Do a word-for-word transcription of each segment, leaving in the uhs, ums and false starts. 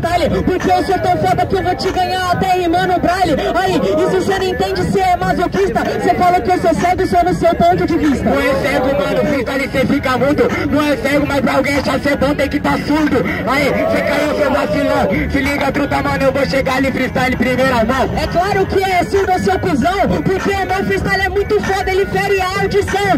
freestyle, porque eu sou tão foda que eu vou te ganhar até rimando braille. Aí, isso você não entende, você é masoquista. Você falou que eu sou cego só no seu ponto de vista. Não é cego, mano, freestyle cê fica mudo. Não é cego, mas pra alguém achar ser bom tem que tá surdo. Aí, cê caiu, seu vacilão. Se liga, truta, mano, eu vou chegar ali freestyle primeira mão. É claro que é surdo, seu cuzão, porque o meu freestyle é muito foda, ele fere a audição.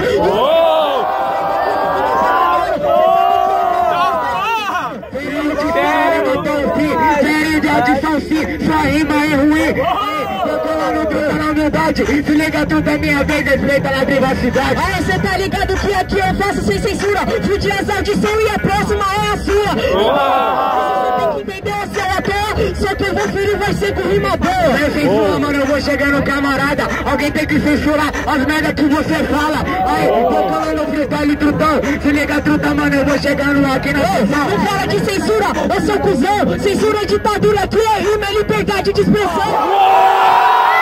Série de audição sim, sua rima é ruim. Eu tô lá no truta na humildade. Se liga, truta, é minha vez, respeita na privacidade. Aí cê tá ligado que aqui eu faço sem censura. Fude as audições e a próxima é a sua. Você tem que entender, se ela quer, só que eu vou ferir vai ser com rima boa. Sem censura, mano, eu vou chegando, camarada. Alguém tem que censurar as merdas que você fala. Aí, tô falando no freestyle, trutão. Se liga, truta, mano, eu vou chegando aqui na sessão. Não fala de censura, eu sou cuzão. Censura é ditadura, aqui é rima, é liberdade de expressão.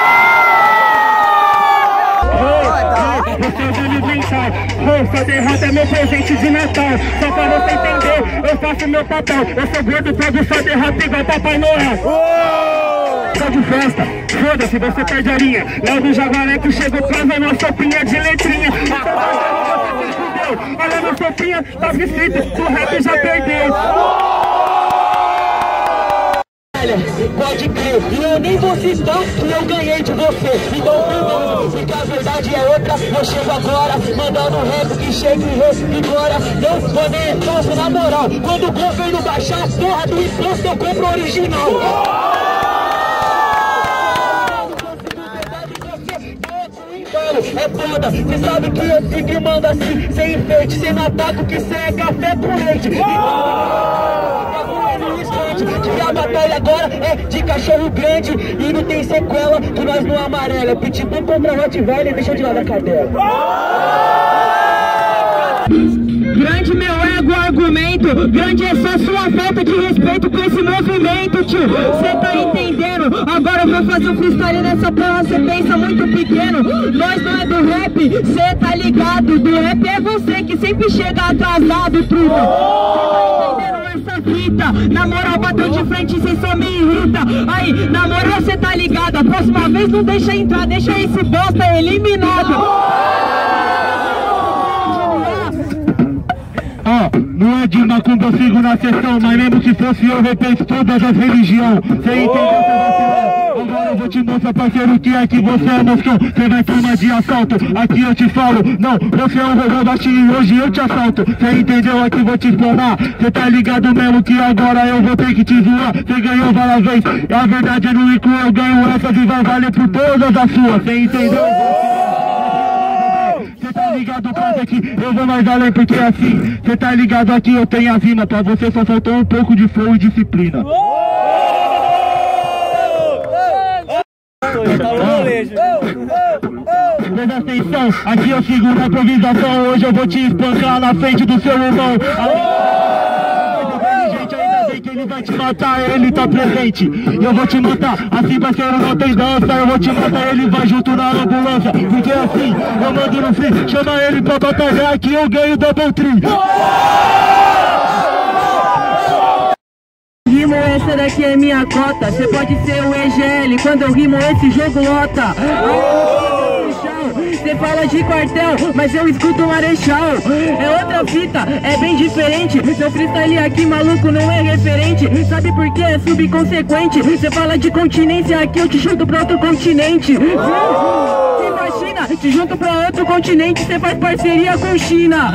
Você é universal, sua derrota é meu presente de Natal. Só pra você entender, eu faço meu papel. Eu sou gordo, trago sua derrota igual Papai Noel. Só de festa, foda-se, você perde a linha. Léo do Jaguaré que chegou trazendo uma sopinha de letrinha. Olha na sopinha, tá escrito, o rap já perdeu. Pode crer, e eu nem vou citar que eu ganhei de você. Então firmeza, porque a verdade é outra. Eu chego agora, mandando um rap que chega e revigora. Não vou nem faço na moral. Quando o governo baixar a porra do imposto, eu compro original. É foda, cê sabe que eu sempre mando assim, sem enfeite, sem no ataco que cê é café com leite. Que a batalha agora é de cachorro grande e não tem sequela que nós não amarela. É pitbull contra Rottweiler e deixa de lado a cadela. Grande meu ego argumento, grande é só sua falta de respeito com esse movimento, tio. Cê tá entendendo? Agora eu vou fazer um freestyle nessa porra, cê pensa muito pequeno. Nós não é do rap, cê tá ligado. Do rap é você que sempre chega atrasado, truta. Cê tá entendendo essa fita? Na moral, bateu de frente, cê só me irrita. Aí, na moral, cê tá ligado. A próxima vez não deixa entrar, deixa esse bosta eliminado. Ó, oh, não é de macumba, eu sigo na sessão. Mas mesmo que fosse eu, respeito todas as religiões. Cê entendeu, seu vacilão? Agora eu vou te mostrar, parceiro, que é que você é mostrou. Cê vai tomar de assalto, aqui eu te falo. Não, você é um robô baixinho e hoje eu te assalto. Cê entendeu, aqui vou te explanar. Cê tá ligado mesmo que agora eu vou ter que te zoar. Cê ganhou várias vezes, e a verdade é não inclui. Eu ganho essas e vai valer por todas as suas. Cê entendeu? Cê tá ligado, padre, aqui eu vou mais além porque é assim. Cê tá ligado, aqui eu tenho a rima. Pra você só faltou um pouco de flow e disciplina. Presta atenção, aqui eu sigo na improvisação. Hoje eu vou te espancar na frente do seu irmão. Ele vai te matar, ele tá presente. E eu vou te matar, assim parceiro não tem dança. Eu vou te matar, ele vai junto na ambulância. Porque assim, eu mando no free. Chama ele pra batalhar que eu ganho double tree. Rimo, essa daqui é minha cota. Cê pode ser o E G L, quando eu rimo esse jogo lota. Cê fala de quartel, mas eu escuto Marechal. É outra fita, é bem diferente. Seu freestyle aqui, maluco, não é referente. Sabe por que é subconsequente? Cê fala de continência, aqui eu te junto pra outro continente. Cê faz China, te junto pra outro continente. Cê faz parceria com China.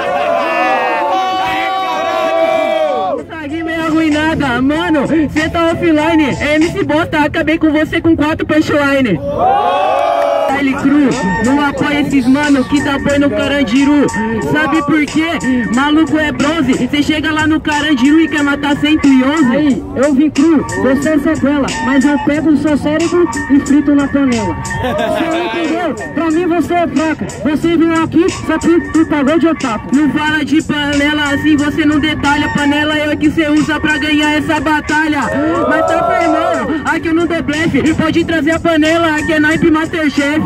Essa rima é arruinada, mano. Cê tá offline, é M C bosta. Acabei com você com quatro punchline. Style cru, não apoia esses mano que dá boi no Carandiru. Sabe por quê? Maluco é bronze. Cê chega lá no Carandiru e quer matar cento e onze. Aí, eu vim cru, você é sequela, mas eu pego o seu cérebro e frito na panela. Você entendeu? Pra mim você é fraca. Você veio aqui só que tu pagou de otaku. Não fala de panela assim, você não detalha. Panela é o que cê usa pra ganhar essa batalha. Mas tá firmando, aqui eu não dou blefe. Pode trazer a panela, aqui é naipe Masterchef.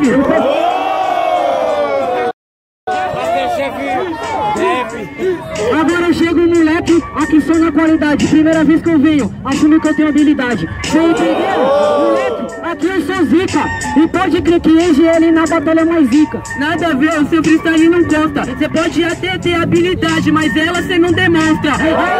Agora chega o moleque, aqui só na qualidade, primeira vez que eu venho, assumo que eu tenho habilidade. Você entendeu? Moleque, aqui eu sou zica. E pode crer que hoje ele na batalha é mais zica. Nada a ver, o seu freestyle não consta. Você pode até ter habilidade, mas ela você não demonstra.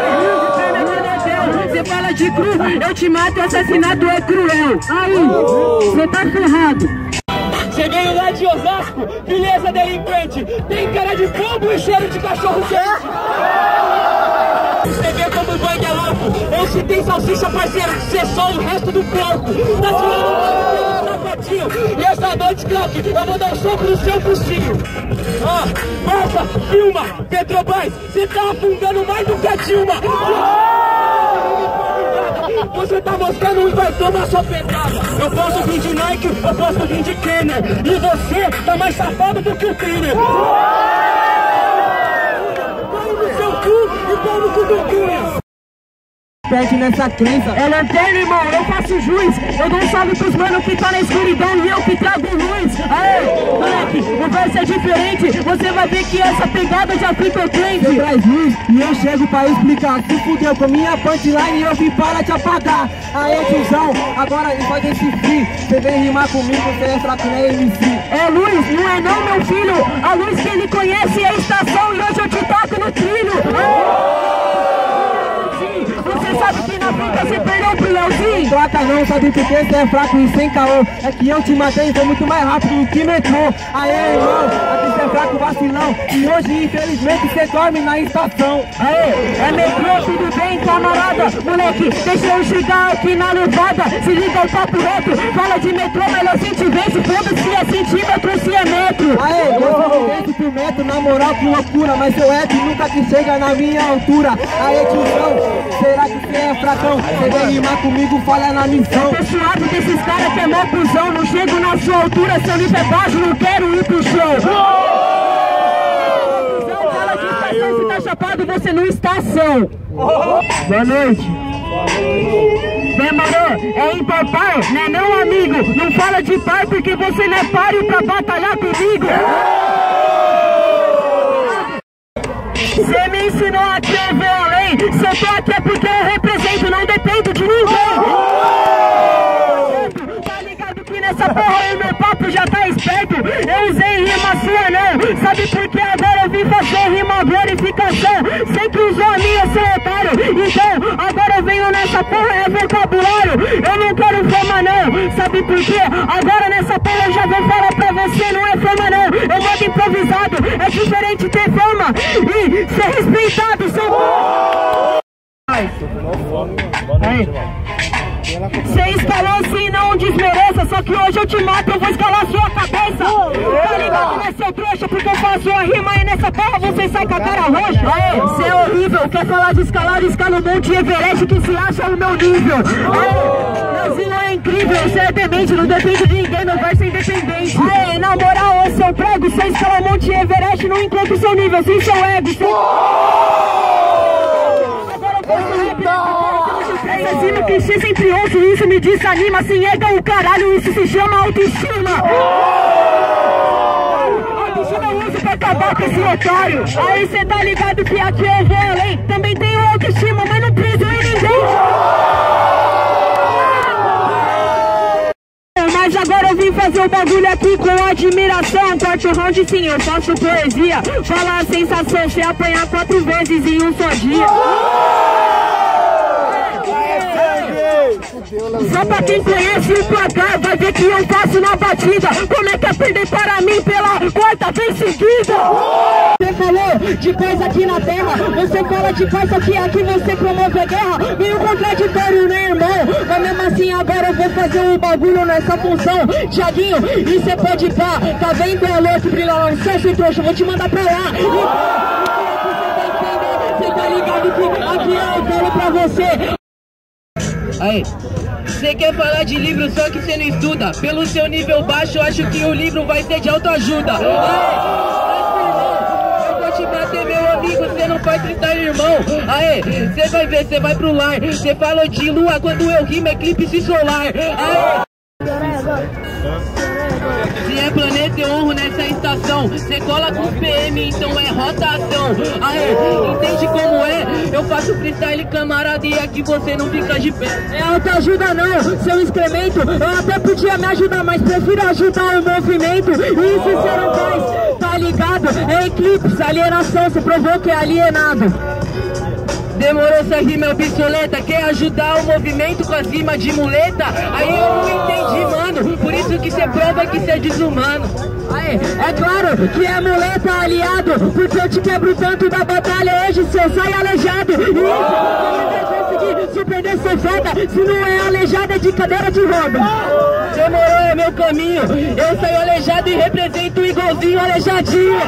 Você fala de cru, eu te mato, assassinato é cruel. Aí, você tá ferrado. Você veio lá de Osasco, beleza delinquente. Tem cara de pombo e cheiro de cachorro quente. Você vê como o bang é louco. Esse tem salsicha, parceiro, você só o resto do corpo. Tá tirando o sapatinho. E essa noite, craque, eu vou dar um soco no seu focinho. Ó, passa, filma, Petrobras, você tá afundando mais do que a Dilma. Você tá mostrando e vai tomar sua pedrada. Eu posso vir de Nike, eu posso vir de Kenner. E você tá mais safado do que o Kenner. Pau no seu cu e pau no cu do Cunha. Perde nessa crença. É lanterna, irmão, eu faço juiz. Eu dou um salve pros mano que tá na escuridão e eu que trago luz. Aê, moleque, o verso é diferente. Você vai ver que essa pegada já fica crente. Você traz luz e eu chego pra explicar. Se fudeu com minha punchline, eu vim para te apagar. Aê, tiozão, agora faz esse free. Você vem rimar comigo, você é fraco, não é M C. É luz, não é não, meu filho. A luz que ele conhece é a estação e hoje eu te taco no trilho. Aê. Você sabe que na frente você perdeu pro Leozinho? Troca não, sabe por que você é fraco e sem caô. É que eu te matei e foi muito mais rápido do que metrô. Aê, irmão, aqui você é fraco, vacilão. E hoje, infelizmente, você dorme na estação. Aê, é metrô, tudo bem, camarada? Moleque, deixa eu chegar aqui na levada. Se liga o papo reto, fala de metrô, melhor se te vence. Foda-se se é centímetro, se é metro. Aê, eu vence por metro, na moral, que loucura. Mas seu rap nunca que chega na minha altura. Aê, tiozão, será que você é fracão? Você vem rimar comigo, falha na missão. Eu tô suado desses caras que é mó cuzão. Não chego na sua altura, seu nível é baixo, não quero ir pro show. Cuzão, fala de estação, se tá chapado, você não estação. Boa noite. Demorou, é impopar, né não, amigo? Não fala de pai porque você não é páreo pra batalhar comigo. Você me ensinou a que eu vou além. Se eu tô aqui é porque eu represento, não dependo de ninguém. Tá ligado que nessa porra o meu papo já tá esperto. Eu usei rima sua não. Sabe por que agora eu vim fazer rima glorificação? Sempre usou a minha, seu otário. Então agora eu venho nessa porra, é vocabulário. Eu não quero fama não. Sabe por quê? Agora nessa porra eu já vou falar pra você, não é fama não. Eu mando improvisado, é diferente ter fama e ser respeitado, seu aí. Você escalou assim, não desmereça. Só que hoje eu te mato, eu vou escalar sua cabeça. Tá ligado, né, seu trouxa? Porque eu faço a rima e nessa porra você sai com a cara roxa. Aê, você é horrível, quer falar de escalar, escala o Monte Everest que se acha o meu nível. Aê, Brasil é incrível, você é demente, não depende de ninguém, meu verso é independente. Aê, na moral, ô seu prego, você escala o Monte Everest, não encontra o seu nível, sem seu ego, sem... Agora eu posso rap. Assassino clichê sempre ouço, isso me desanima. Sem ego o caralho, isso se chama autoestima. Autoestima eu uso pra acabar com esse otário. Aí cê tá ligado que aqui eu vou além. Também tenho autoestima, mas não preso em ninguém. Mas agora eu vim fazer o bagulho aqui com admiração. Quarto round sim, eu faço poesia. Fala a sensação, se apanhar quatro vezes em um só dia. Só pra quem conhece o placar, vai ver que eu faço na batida. Como é que é perder para mim pela quarta vez seguida? Você falou de paz aqui na terra, você fala de paz aqui, aqui você promove a guerra. Meio contraditório, né, irmão? Mas mesmo assim agora eu vou fazer um bagulho nessa função. Thiaguinho, e cê pode ir pra, tá vendo a lua que brilha lá no céu, seu trouxa, eu vou te mandar pra lá. Você tá ligado que aqui eu falo pra você. Aí, você quer falar de livro só que você não estuda. Pelo seu nível baixo, eu acho que o livro vai ser de autoajuda. Aí, eu vou te bater, meu amigo, você não faz freestyle, irmão. Aí, você vai ver, você vai pro lar. Você falou de lua quando eu rimo, eclipse solar. Aí, se é planeta, eu honro nessa estação. rotação. Cê cola com os P M, então é rotação. Aê, entende como é? Eu faço freestyle, camarada, e aqui você não fica de pé. É autoajuda não, seu excremento. Eu até podia me ajudar, mas prefiro ajudar o movimento. Isso você não faz, tá ligado? É eclipse, alienação, você provou que é alienado. Demorou, essa rima é obsoleta. Quer ajudar o movimento com as rimas de muleta? Aí eu não entendi, mano. Por isso que cê prova que cê é desumano. Aí, é claro que é muleta aliado, porque eu te quebro tanto da batalha. Hoje cê sai aleijado. E isso, você não vai conseguir surpreender seu foda. Se não é aleijado, é de cadeira de roda. Demorou, é meu caminho. Eu saio aleijado e represento igualzinho aleijadinho.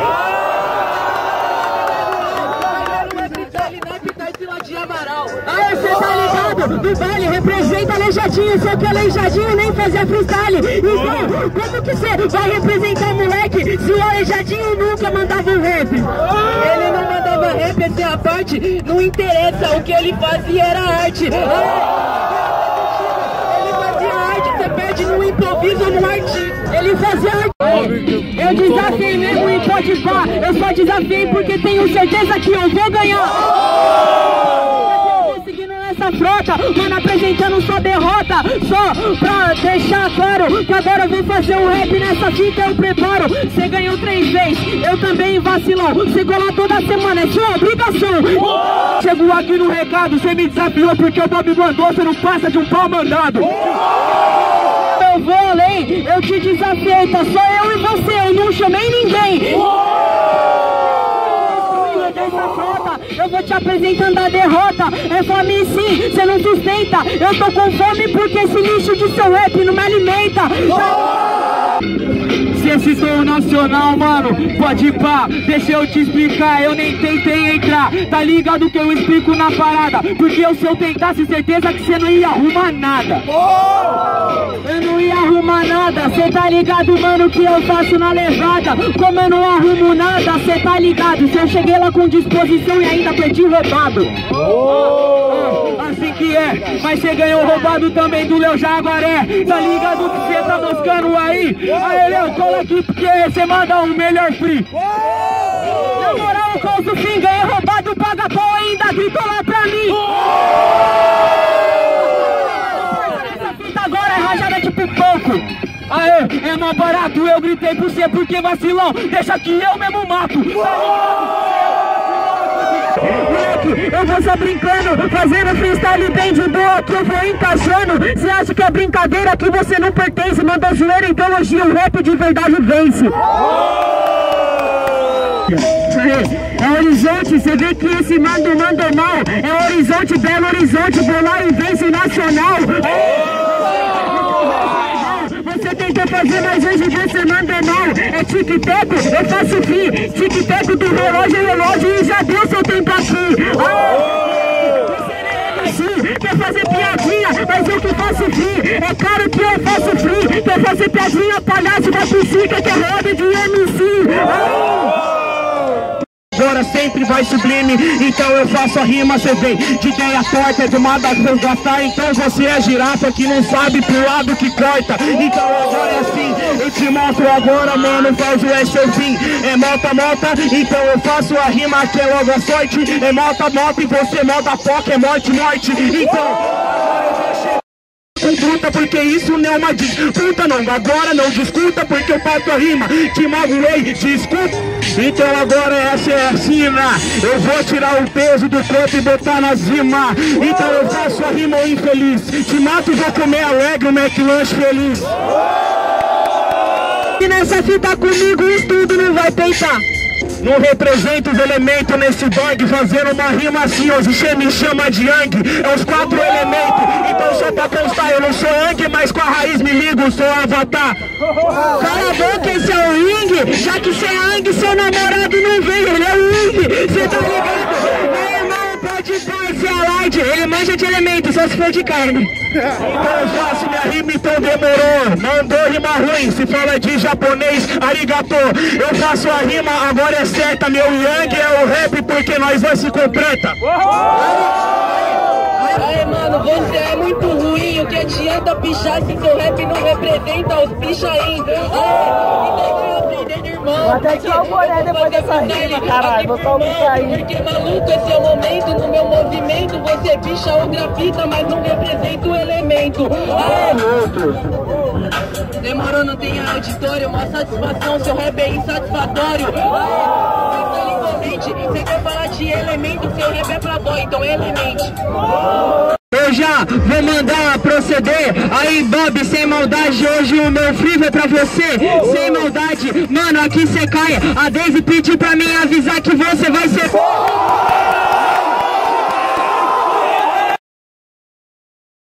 Aí cê tá ligado? No baile representa aleijadinho, só que aleijadinho nem fazia freestyle. Então, como que cê vai representar o moleque se o aleijadinho nunca mandava um rap? Ele não mandava rap, essa é a parte. Não interessa, o que ele fazia era arte. Ele fazia arte, você perde no improviso ou no artista. Ele fazia arte. Eu desafiei mesmo em pode pá. Eu só desafiei porque tenho certeza que eu vou ganhar. Essa frota, mano, apresentando sua derrota. Só pra deixar claro que agora eu vou fazer um rap nessa fita, eu preparo. Cê ganhou três vezes, eu também vacilão. Cê cola toda semana, é sua obrigação. Chegou aqui no recado, cê me desafiou porque o Bob mandou, cê não passa de um pau mandado. Eu vou além, eu te desafiei, tá só eu e você, eu não chamei ninguém. Eu vou te apresentando a derrota. É fome sim, cê não sustenta. Eu tô com fome porque esse lixo de seu rap não me alimenta. Se esse som nacional, mano, pode ir pá, deixa eu te explicar, eu nem tentei entrar. Tá ligado que eu explico na parada? Porque eu, se eu tentasse, certeza que cê não ia arrumar nada. Eu não ia arrumar nada, cê tá ligado, mano, que eu faço na levada. Como eu não arrumo nada, cê tá ligado. Se eu cheguei lá com disposição e ainda perdi roubado. Assim que é, mas cê ganhou roubado também do Leo Jaguaré. Tá ligado que cê tá buscando aí? Aí, Leo, cola aqui porque cê manda um melhor free. Na moral, o Couso Fim, ganhei roubado, paga pau ainda, gritou lá pra mim. Essa fita agora é rajada tipo pouco. Aê, é mais barato, eu gritei por você porque vacilão, deixa que eu mesmo mato. Moleque, eu vou só brincando, fazendo freestyle bem de boa, que eu vou encaixando. Cê acha que é brincadeira, que você não pertence, manda zoeira, então elogio, o rap de verdade vence. É, é horizonte, você vê que esse mando manda mal. É horizonte, Belo Horizonte, bolar e vence nacional. Você tentou fazer, mas hoje você manda mal. É tic-tac, eu faço free. Tic-tac do relógio é relógio e já deu seu tempo aqui. Você quer fazer piadinha, mas eu que faço free. É claro que eu faço free. Quer fazer piadinha, palhaço da psica, que é roda de M C. Agora sempre vai sublime, então eu faço a rima, cê vem de quem a torta é de uma das vezes gastar. Então você é girafa que não sabe pro lado que corta. Então agora é assim, eu te mostro agora, mano, faz o é seu fim. É mota, mota, então eu faço a rima que é logo a sorte. É mota, mota e você moda foca, é morte, morte. Então com fruta, porque isso não é uma disputa, não. Agora não discuta, porque eu faço a rima. Te magoei, desculpa. Então agora essa é a cena. Eu vou tirar o peso do corpo e botar na cima. Então eu faço a rima infeliz. Te mato e vou comer alegre, o McLanche feliz. E nessa fita comigo isso tudo não vai peitar. Não represento os elementos nesse dog, fazendo uma rima assim, hoje você me chama de Yang, é os quatro elementos, então só pra constar, eu não sou Yang, mas com a raiz me ligo, sou Avatar. Cala a boca, esse é o Ying, já que você é Yang, seu namorado não vem, ele é o Ying, você tá ligado? Meu irmão, pode dar, esse é a Light, ele manja de elementos, só se for de carne. Então eu faço minha rima, então demorou. Mandou rima ruim, se fala de japonês, arigato. Eu faço a rima, agora é certa. Meu Yang é o rap porque nós dois se completa. Aí, mano, você é muito ruim. O que adianta pichar se seu rap não representa os pichain? Aí, então eu aprender irmão. Vou até tirar o boné depois dessa rima, caralho. Vou só ouvir aí. Porque maluco, esse é o momento. No meu movimento, você bicha ou grafita, mas não representa o elemento. Ah, demorou, não tem auditório. Uma satisfação, seu rap é insatisfatório. Você quer falar de elemento, seu rap é pra dó, então elemente. Eu já vou mandar proceder. Aí, Bob, sem maldade, hoje o meu free é pra você. Sem maldade, mano, aqui cê cai. A Daisy pediu pra mim avisar que você vai ser.